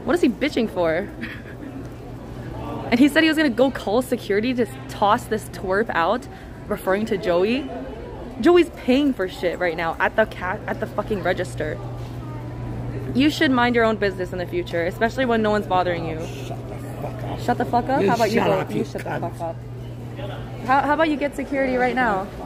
What is he bitching for? And he said he was gonna go call security to toss this twerp out, referring to Joey. Joey's paying for shit right now at the fucking register. You should mind your own business in the future, especially when no one's bothering you. Shut the fuck up. Shut the fuck up? How about you shut go? up, You you shut the cunt. fuck up. How about you get security right now?